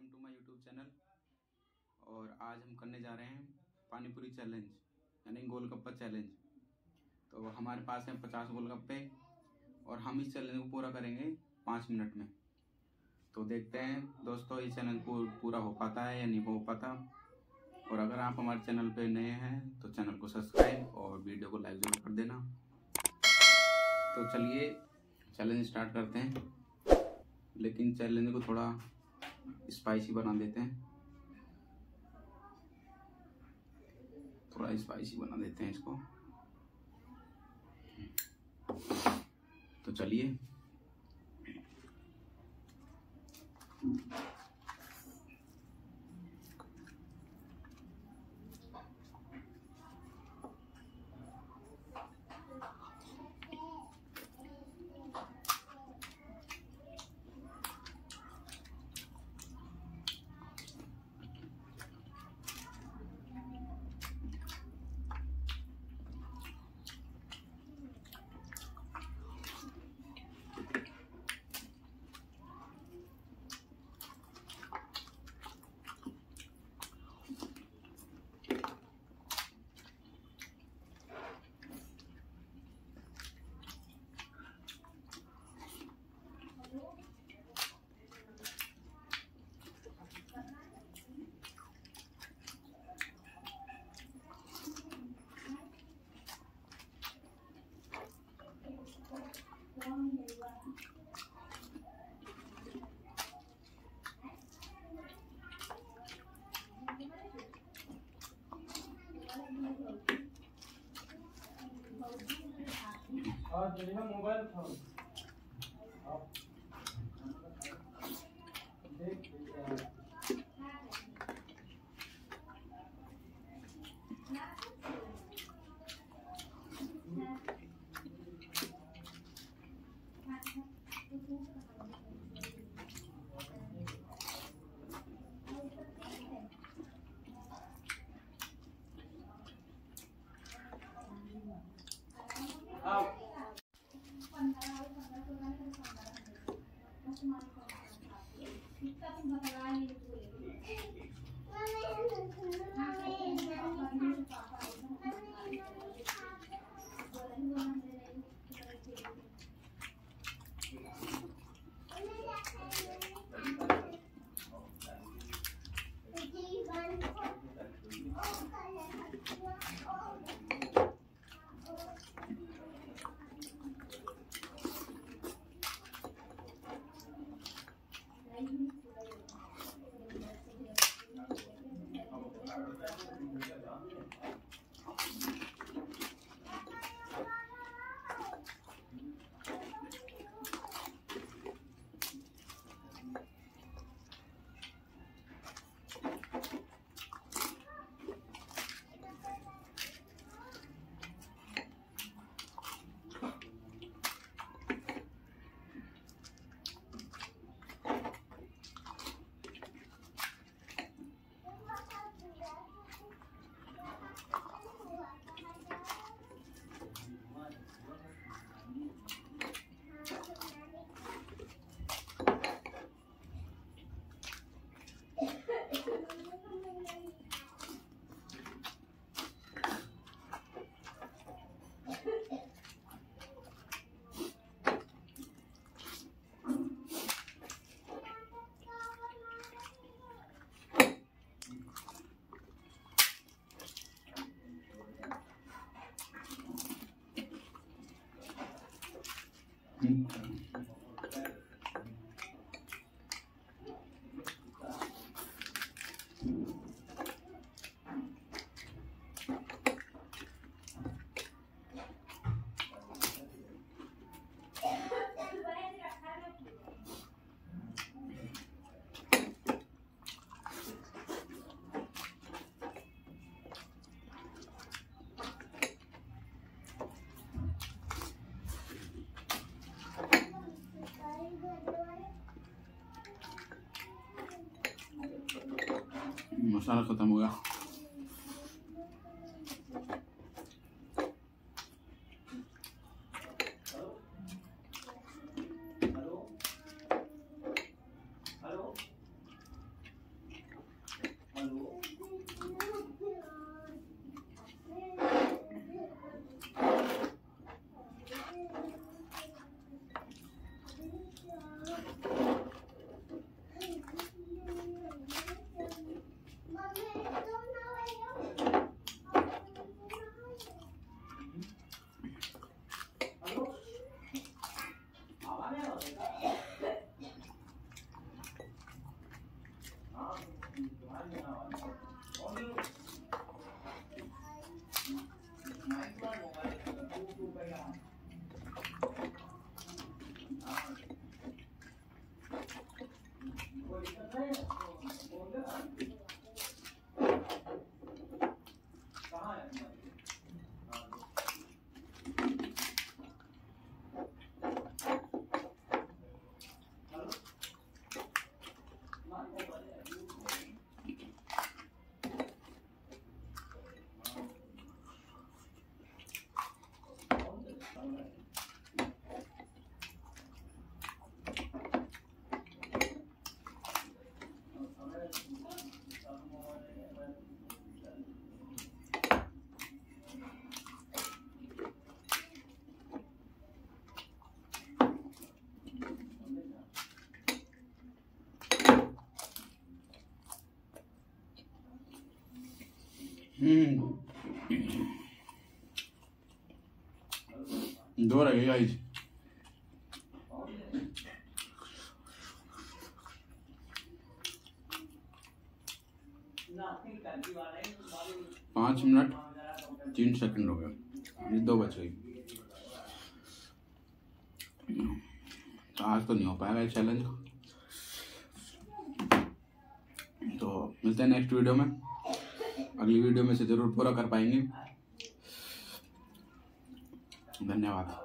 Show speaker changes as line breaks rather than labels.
Welcome to my YouTube channel. और आज हम करने जा रहे हैं पानीपुरी चैलेंज यानी गोलगप्पा चैलेंज। तो हमारे पास हैं 50 गोलगप्पे और हम इस चैलेंज को पूरा करेंगे 5 मिनट में। तो देखते हैं दोस्तों ये चैलेंज पूरा हो पाता है या नहीं हो पाता। और अगर आप हमारे चैनल पे नए हैं तो चैनल को सब्सक्राइब और वीडियो को लाइक जरूर कर देना। तो चलिए चैलेंज स्टार्ट करते हैं, लेकिन चैलेंज को थोड़ा स्पाइसी बना देते हैं, थोड़ा स्पाइसी बना देते हैं इसको। तो चलिए मोबाइल उठाओ। मसाला खत्म हो गया। दो रहे गाइस। पाँच मिनट 3 सेकंड हो गए, 2 बच गई। तो आज तो नहीं हो पाएगा ये चैलेंज, तो मिलते हैं नेक्स्ट वीडियो में। अगली वीडियो में से जरूर पूरा कर पाएंगे। धन्यवाद।